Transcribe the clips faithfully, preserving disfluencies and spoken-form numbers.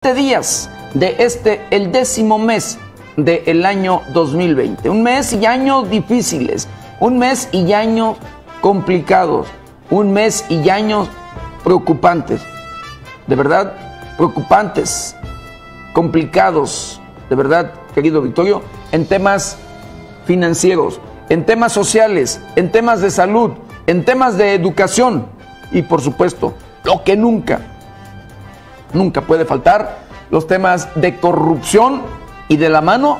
días de este, el décimo mes del año dos mil veinte. Un mes y años difíciles, un mes y años complicados, un mes y años preocupantes, de verdad, preocupantes, complicados, de verdad, querido Victorio, en temas financieros, en temas sociales, en temas de salud, en temas de educación y, por supuesto, lo que nunca, nunca puede faltar, los temas de corrupción y de la mano,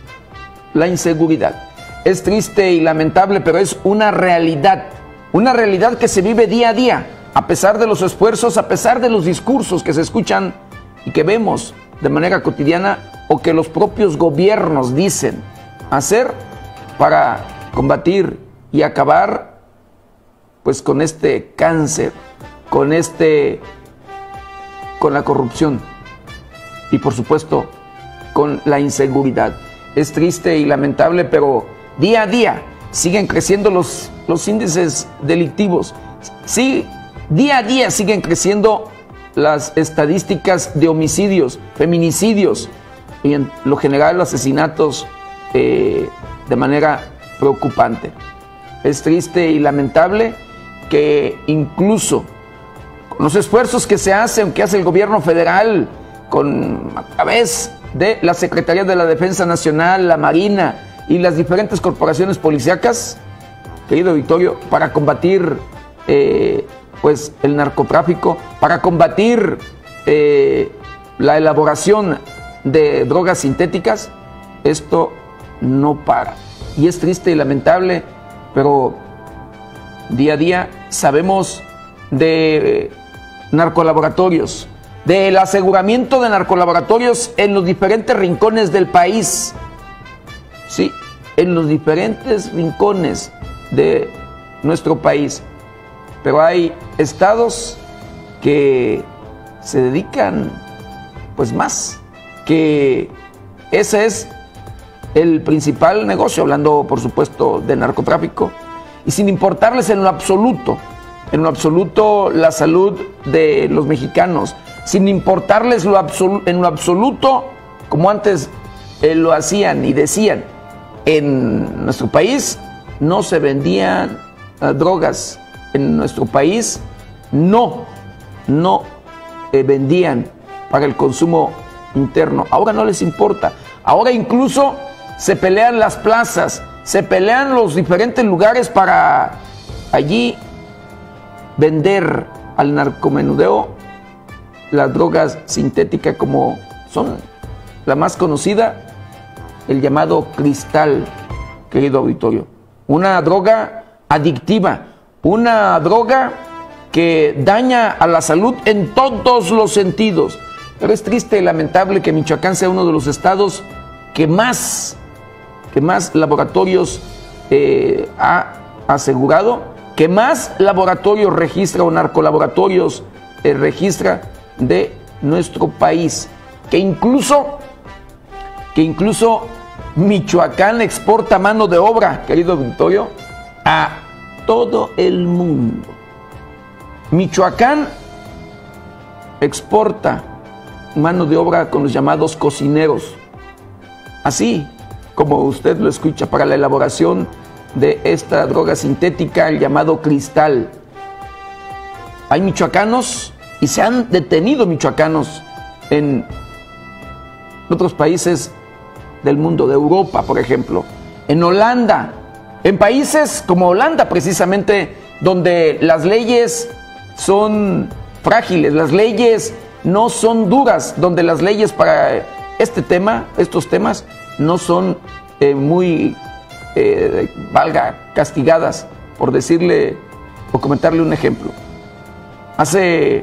la inseguridad. Es triste y lamentable, pero es una realidad, una realidad que se vive día a día, a pesar de los esfuerzos, a pesar de los discursos que se escuchan y que vemos de manera cotidiana o que los propios gobiernos dicen hacer para combatir y acabar pues con este cáncer, con este, con la corrupción y por supuesto con la inseguridad. Es triste y lamentable, pero día a día siguen creciendo los, los índices delictivos. Sí, día a día siguen creciendo las estadísticas de homicidios, feminicidios y en lo general los asesinatos eh, de manera preocupante. Es triste y lamentable que incluso con los esfuerzos que se hacen, que hace el gobierno federal con, a través de la Secretaría de la Defensa Nacional, la Marina y las diferentes corporaciones policíacas, querido Victorio, para combatir eh, pues el narcotráfico, para combatir eh, la elaboración de drogas sintéticas, esto no para. Y es triste y lamentable, pero día a día sabemos de narcolaboratorios, del aseguramiento de narcolaboratorios en los diferentes rincones del país. Sí, en los diferentes rincones de nuestro país. Pero hay estados que se dedican pues más, que ese es el principal negocio, hablando por supuesto de narcotráfico, y sin importarles en lo absoluto, en lo absoluto la salud de los mexicanos, sin importarles lo absolu- en lo absoluto, como antes eh, lo hacían y decían, en nuestro país no se vendían uh, drogas, en nuestro país no, no eh, vendían para el consumo interno. Ahora no les importa, ahora incluso se pelean las plazas, se pelean los diferentes lugares para allí vender al narcomenudeo las drogas sintéticas, como son la más conocida, el llamado cristal, querido auditorio. Una droga adictiva, una droga que daña a la salud en todos los sentidos. Pero es triste y lamentable que Michoacán sea uno de los estados que más, que más laboratorios eh, ha asegurado, que más laboratorios registra o narcolaboratorios eh, registra de nuestro país, que incluso, que incluso Michoacán exporta mano de obra, querido Victorio, a todo el mundo. Michoacán exporta mano de obra con los llamados cocineros, así como usted lo escucha, para la elaboración de esta droga sintética, el llamado cristal. Hay michoacanos y se han detenido michoacanos en otros países del mundo, de Europa, por ejemplo, en Holanda, en países como Holanda, precisamente, donde las leyes son frágiles, las leyes no son duras, donde las leyes para este tema, estos temas, no son eh, muy, eh, valga, castigadas, por decirle o comentarle un ejemplo. Hace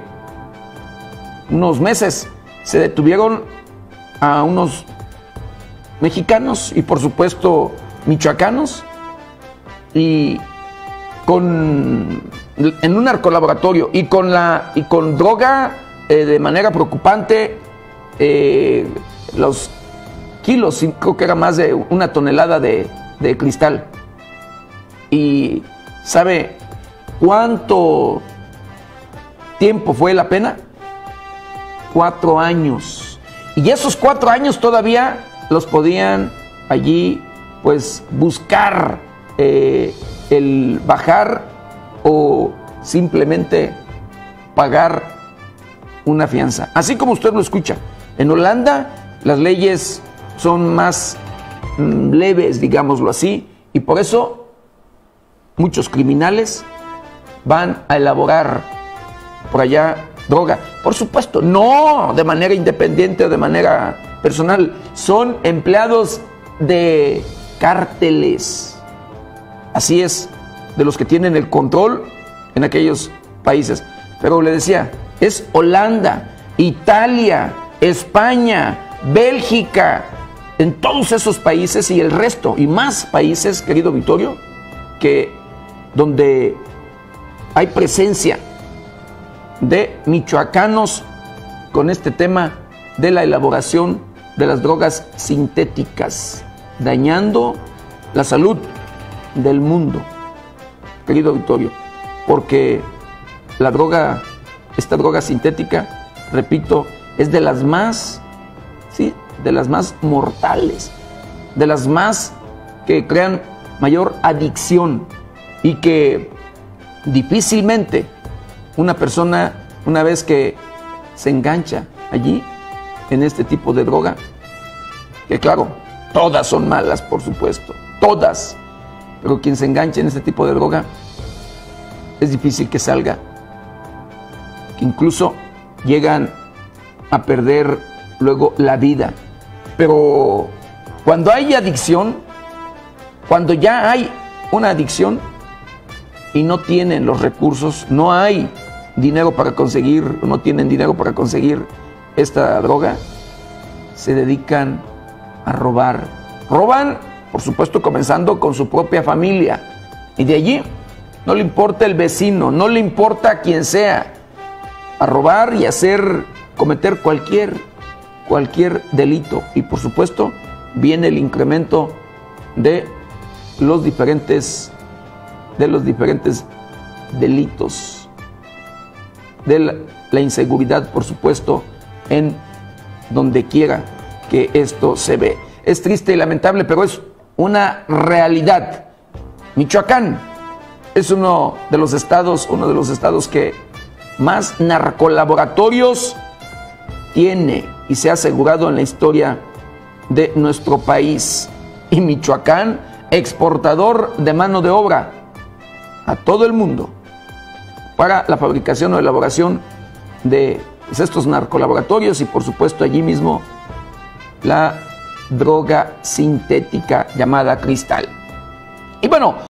unos meses se detuvieron a unos mexicanos y por supuesto michoacanos y con en un narcolaboratorio y con la y con droga eh, de manera preocupante, eh, los kilos, creo que era más de una tonelada de, de cristal. Y ¿sabe cuánto tiempo fue la pena? cuatro años. Y esos cuatro años todavía los podían allí pues buscar eh, el bajar o simplemente pagar una fianza. Así como usted lo escucha, en Holanda las leyes son más mm, leves, digámoslo así, y por eso muchos criminales van a elaborar por allá droga. Por supuesto, no de manera independiente o de manera personal, son empleados de cárteles. Así es, de los que tienen el control en aquellos países. Pero le decía, es Holanda, Italia, España, Bélgica, en todos esos países y el resto, y más países, querido Vittorio, que donde hay presencia de michoacanos con este tema de la elaboración de las drogas sintéticas, dañando la salud del mundo, querido Vittorio, porque la droga, esta droga sintética, repito, es de las más, sí, de las más mortales, de las más que crean mayor adicción y que difícilmente una persona, una vez que se engancha allí en este tipo de droga, que claro, todas son malas, por supuesto, todas, pero quien se engancha en este tipo de droga es difícil que salga, que incluso llegan a perder luego la vida. Pero cuando hay adicción, cuando ya hay una adicción y no tienen los recursos, no hay dinero para conseguir, no tienen dinero para conseguir esta droga, se dedican a robar. Roban, por supuesto, comenzando con su propia familia. Y de allí no le importa el vecino, no le importa quién sea, a robar y hacer, cometer cualquier, cualquier delito. Y por supuesto, viene el incremento de los diferentes, de los diferentes delitos, de la, la inseguridad, por supuesto, en donde quiera que esto se ve. Es triste y lamentable, pero es una realidad. Michoacán es uno de los estados, uno de los estados que más narcolaboratorios tiene y se ha asegurado en la historia de nuestro país. Y Michoacán, exportador de mano de obra a todo el mundo para la fabricación o elaboración de pues, estos narcolaboratorios y por supuesto allí mismo la droga sintética llamada cristal. Y bueno,